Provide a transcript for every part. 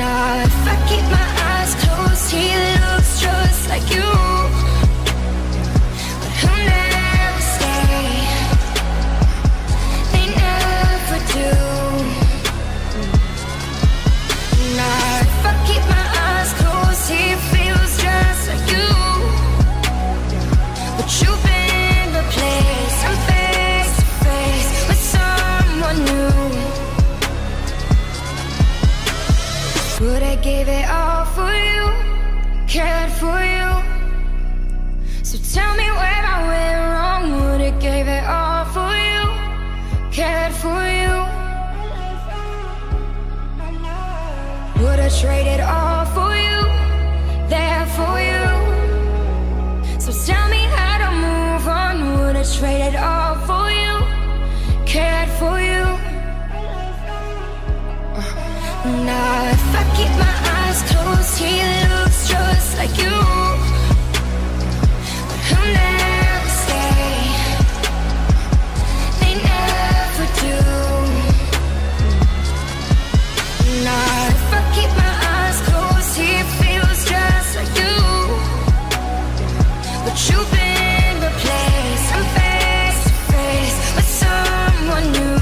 Now if I keep my eyes closed, he looks just like you, but he'll never stay. They never do. Now if I keep my eyes closed, he feels just like you, but you've been replaced. I'm face to face with someone new. Would I give it all for you, cared for you? So tell me where I went wrong. Would I give it all for you, cared for you? Would I trade it all for you, there for you? So tell me how to move on. Would I trade it all for you, cared for you? Now if I keep my eyes closed, he looks just like you, but he'll never stay. They never do. Now if I keep my eyes closed, he feels just like you, but you've been replaced. I'm face to face with someone new.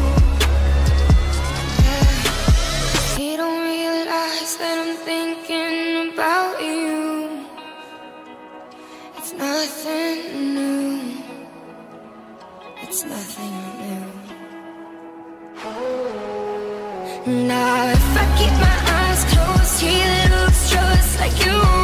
You don't realize that I'm thinking about you. It's nothing new. It's nothing new. Now if I keep my eyes closed, he looks just like you,